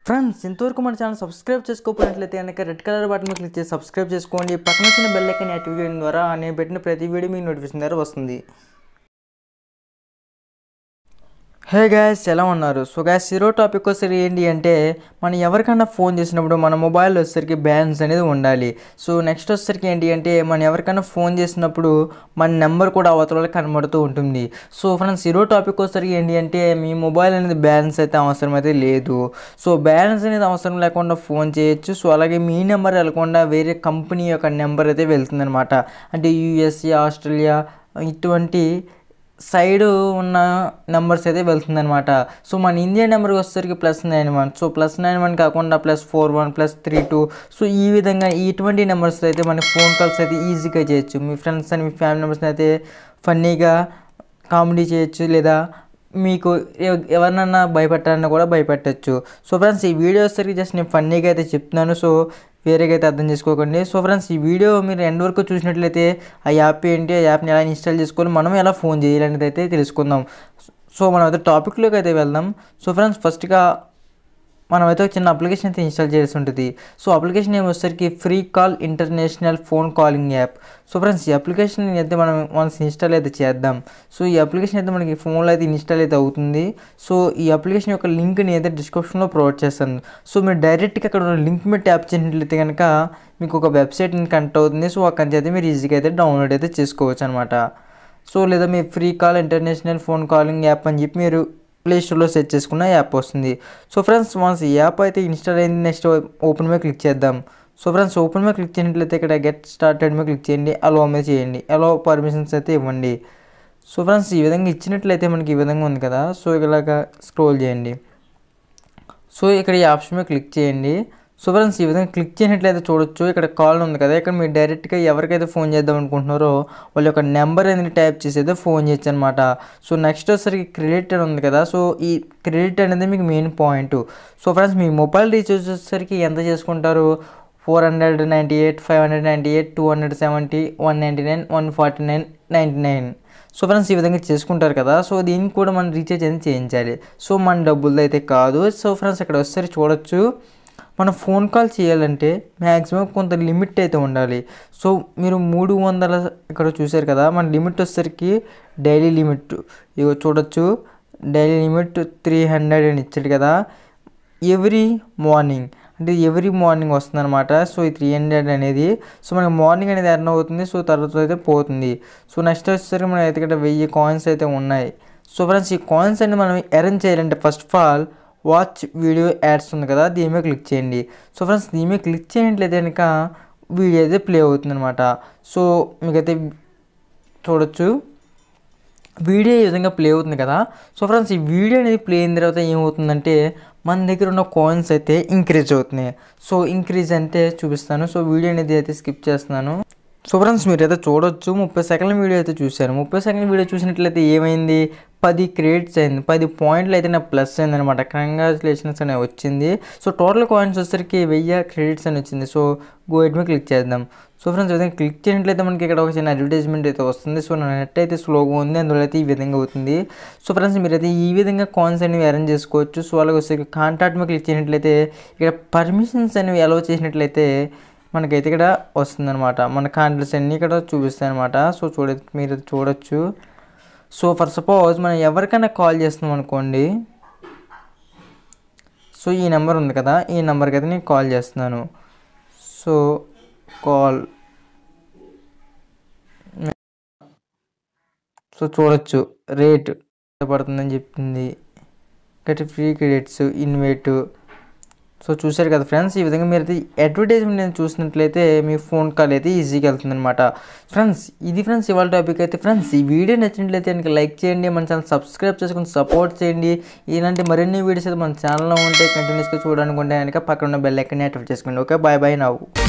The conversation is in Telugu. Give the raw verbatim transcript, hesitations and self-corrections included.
ఫ్రెండ్స్ ఇంతవరకు మన ఛానల్ సబ్స్క్రైబ్ చేసుకోకపోయినట్లయితే కనుక రెడ్ కలర్ బటన్ క్లిక్ చేసి సబ్స్క్రైబ్ చేసుకోండి. పక్కన వచ్చిన బెల్ ఐకాన్ యాక్టివేట్ చేయడం ద్వారా నేను పెట్టిన ప్రతి వీడియో మీకు నోటిఫికేషన్ ద్వారా వస్తుంది. హే గాయ్స్, ఎలా ఉన్నారు? సో గాయ్స్, ఈరోజు టాపిక్ వచ్చేసరికి ఏంటి అంటే మనం ఎవరికైనా ఫోన్ చేసినప్పుడు మన మొబైల్లో వచ్చేసరికి బ్యాలెన్స్ అనేది ఉండాలి. సో నెక్స్ట్ వచ్చేసరికి ఏంటి అంటే మనం ఎవరికైనా ఫోన్ చేసినప్పుడు మన నెంబర్ కూడా అవతల కనబడుతూ ఉంటుంది. సో ఫ్రెండ్స్, ఈరోజు టాపిక్ వచ్చేసరికి ఏంటి అంటే మీ మొబైల్ అనేది బ్యాలెన్స్ అయితే అవసరం అయితే లేదు. సో బ్యాలెన్స్ అనేది అవసరం లేకుండా ఫోన్ చేయొచ్చు. సో అలాగే మీ నెంబర్ వెళ్ళకుండా వేరే కంపెనీ యొక్క నెంబర్ అయితే వెళ్తుంది అనమాట. అంటే యూఎస్ఏ, ఆస్ట్రేలియా ఇటువంటి సైడ్ ఉన్న నెంబర్స్ అయితే వెళ్తుందనమాట. సో మన ఇండియా నెంబర్కి వచ్చేసరికి plus nine one so plus nine one కాకుండా plus four one plus three two so ఈ విధంగా ఇటువంటి నెంబర్స్ అయితే మన ఫోన్ కాల్స్ అయితే ఈజీగా చేయొచ్చు. మీ ఫ్రెండ్స్ అని మీ ఫ్యామిలీ మెంబర్స్ని అయితే ఫన్నీగా కామెడీ చేయొచ్చు, లేదా మీకు ఎవరినన్నా భయపెట్టాలన్నా కూడా భయపెట్టచ్చు. సో ఫ్రెండ్స్, ఈ వీడియో వచ్చేసరికి జస్ట్ నేను ఫన్నీగా అయితే చెప్తున్నాను. సో వేరేగా అయితే అర్థం చేసుకోకండి. సో ఫ్రెండ్స్, ఈ వీడియో మీరు ఎండ్ వరకు చూసినట్లయితే ఆ యాప్ ఏంటి, ఆ యాప్ని ఎలా ఇన్స్టాల్ చేసుకోవాలి, మనం ఎలా ఫోన్ చేయాలనేది అయితే తెలుసుకుందాం. సో మనం అయితే టాపిక్లోకి అయితే వెళ్దాం. సో ఫ్రెండ్స్, ఫస్ట్గా మనమైతే ఒక చిన్న అప్లికేషన్ అయితే ఇన్స్టాల్ చేయాల్సి ఉంటుంది. సో అప్లికేషన్ ఏమి వచ్చేసరికి free call international phone calling app. So friends, ఈ అప్లికేషన్ అయితే మనం వన్స్ ఇన్స్టాల్ అయితే చేద్దాం. సో ఈ అప్లికేషన్ అయితే మనకి ఫోన్లో అయితే ఇన్స్టాల్ అయితే అవుతుంది. సో ఈ అప్లికేషన్ యొక్క లింక్ని అయితే డిస్క్రిప్షన్లో ప్రొవైడ్ చేస్తాను. సో మీరు డైరెక్ట్గా అక్కడ ఉన్న లింక్ మీద ట్యాప్ చేసినట్లయితే కనుక మీకు ఒక వెబ్సైట్ కనెక్ట్ అవుతుంది. సో అక్కడి నుంచి అయితే మీరు ఈజీగా అయితే డౌన్లోడ్ అయితే చేసుకోవచ్చు అనమాట. సో లేదా మీ free call international phone calling app అని చెప్పి మీరు ప్లే స్టోర్లో సెర్చ్ చేసుకున్న యాప్ వస్తుంది. సో ఫ్రెండ్స్, వన్స్ ఈ యాప్ అయితే ఇన్స్టాల్ అయింది, నెక్స్ట్ ఓపెన్ మీద క్లిక్ చేద్దాం. సో ఫ్రెండ్స్, ఓపెన్ మీద క్లిక్ చేసినట్లయితే ఇక్కడ గెట్ స్టార్టెడ్ మీద క్లిక్ చేయండి, అలో మీద చేయండి, అలో పర్మిషన్స్ అయితే ఇవ్వండి. సో ఫ్రెండ్స్, ఈ విధంగా ఇచ్చినట్లయితే మనకి ఈ విధంగా ఉంది కదా. సో ఇలాగా స్క్రోల్ చేయండి. సో ఇక్కడ ఈ ఆప్షన్ మీద క్లిక్ చేయండి. సో ఫ్రెండ్స్, ఈ విధంగా క్లిక్ చేసినట్లయితే చూడొచ్చు ఇక్కడ కాల్ ఉంది కదా. ఇక్కడ మీరు డైరెక్ట్గా ఎవరికైతే ఫోన్ చేద్దాం అనుకుంటున్నారో వాళ్ళ యొక్క నెంబర్ అనేది టైప్ చేసి అయితే ఫోన్ చేయొచ్చు అనమాట. సో నెక్స్ట్ వచ్చేసరికి క్రెడిట్ అని ఉంది కదా. సో ఈ క్రెడిట్ అనేది మీకు మెయిన్ పాయింట్. సో ఫ్రెండ్స్, మీ మొబైల్ రీఛార్జ్ వచ్చేసరికి ఎంత చేసుకుంటారు? Four hundred ninety eight five hundred ninety eight two hundred seventy one ninety nine one forty nine ninety nine so friends, ఈ విధంగా చేసుకుంటారు కదా. సో దీనికి కూడా మనం రీఛార్జ్ అనేది చేయించాలి. సో మన డబ్బులతో అయితే కాదు. సో ఫ్రెండ్స్, ఇక్కడ వచ్చేసరికి చూడొచ్చు మనం ఫోన్ కాల్ చేయాలంటే మ్యాక్సిమం కొంత లిమిట్ అయితే ఉండాలి. సో మీరు మూడు వందల ఇక్కడ చూసారు కదా, మన లిమిట్ వచ్చేసరికి డైలీ లిమిట్ ఇగో చూడొచ్చు, డైలీ లిమిట్ త్రీ హండ్రెడ్ అని ఇచ్చాడు కదా. ఎవ్రీ మార్నింగ్ అంటే ఎవ్రీ మార్నింగ్ వస్తుంది అనమాట. సో ఈ త్రీ హండ్రెడ్ అనేది సో మనకి మార్నింగ్ అనేది ఎర్న్ అవుతుంది. సో తర్వాత అయితే పోతుంది. సో నెక్స్ట్ వచ్చేసరికి మనం అయితే ఇక్కడ వెయ్యి కాయిన్స్ అయితే ఉన్నాయి. సో ఫ్రెండ్స్, ఈ కాయిన్స్ అనేది మనం ఎర్న్ చేయాలంటే first of all watch video ads ఉంది కదా, దీని మీద క్లిక్ చేయండి. సో ఫ్రెండ్స్, దీని మీద క్లిక్ చేయట్లేదు కనుక వీడియో అయితే ప్లే అవుతుంది అనమాట. సో మీకైతే చూడొచ్చు వీడియో ఈ విధంగా ప్లే అవుతుంది కదా. సో ఫ్రెండ్స్, ఈ వీడియో అనేది ప్లే అయిన తర్వాత ఏమవుతుందంటే మన దగ్గర ఉన్న కాయిన్స్ అయితే ఇంక్రీజ్ అవుతున్నాయి. సో ఇంక్రీజ్ అంటే చూపిస్తాను. సో వీడియో అనేది అయితే స్కిప్ చేస్తున్నాను. సో ఫ్రెండ్స్, మీరు అయితే చూడొచ్చు ముప్పై సెకండ్ల వీడియో అయితే చూశారు. ముప్పై సెకండ్ల వీడియో చూసినట్లయితే ఏమైంది, పది క్రెడిట్స్ అయింది, పది పాయింట్లు అయితే నాకు ప్లస్ అయింది అనమాట. కంగ్రాచులేషన్స్ అనే వచ్చింది. సో టోటల్ కాయిన్స్ వచ్చేసరికి వెయ్యి క్రెడిట్స్ అని వచ్చింది. సో గో ఎట్ మీద క్లిక్ చేద్దాం. సో ఫ్రెండ్స్, విధంగా క్లిక్ చేసినట్లయితే మనకి ఇక్కడ ఒక చిన్న అడ్వర్టైజ్మెంట్ అయితే వస్తుంది. సో నా నెట్ అయితే స్లోగా ఉంది, అందువల్ల అయితే ఈ విధంగా అవుతుంది. సో ఫ్రెండ్స్, మీరైతే ఈ విధంగా కాయిన్స్ అనేవి అరేంజ్ చేసుకోవచ్చు. సో అలాగే వస్తే కాంటాక్ట్ మీద క్లిక్ చేసినట్లయితే ఇక్కడ పర్మిషన్స్ అనేవి అలౌ చేసినట్లయితే మనకైతే ఇక్కడ వస్తుంది అనమాట. మన కాంటాక్ట్స్ అన్నీ ఇక్కడ చూపిస్తాయి అనమాట. సో చూడ మీరు చూడొచ్చు. సో ఫర్ సపోజ్ మనం ఎవరికైనా కాల్ చేస్తున్నాం అనుకోండి. సో ఈ నెంబర్ ఉంది కదా, ఈ నెంబర్కి అయితే నేను కాల్ చేస్తున్నాను. సో కాల్ సో చూడొచ్చు రేట్ పడుతుందని చెప్తుంది. గట్టి ఫ్రీ క్రెడిట్స్ ఇన్వైట్. సో చూసారు కదా ఫ్రెండ్స్, ఈ విధంగా మీరు అయితే అడ్వర్టైజ్మెంట్ నేను చూసినట్లయితే మీ ఫోన్ కాల్ అయితే ఈజీగా వెళ్తుంది అనమాట. ఫ్రెండ్స్, ఇది ఫ్రెండ్స్ ఇవాళ టాపిక్ అయితే. ఫ్రెండ్స్, ఈ వీడియో నచ్చినట్లయితే కనుక లైక్ చేయండి, మన ఛానల్ సబ్స్క్రైబ్ చేసుకుని సపోర్ట్ చేయండి. ఇలాంటి మరిన్ని వీడియోస్ అయితే మన ఛానల్లో ఉంటే కంటిన్యూస్గా చూడాలనుకుంటే కనుక పక్కన ఉన్న బెల్ ఐకాన్ యాక్టివేట్ చేసుకోండి. ఓకే, బాయ్ బాయ్ నవ్వు.